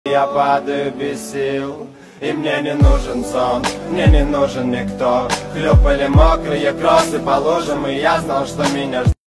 Я падаю без сил, и мне не нужен сон, мне не нужен никто. Хлюпали мокрые кроссы по лужам, и я знал, что меня ждет.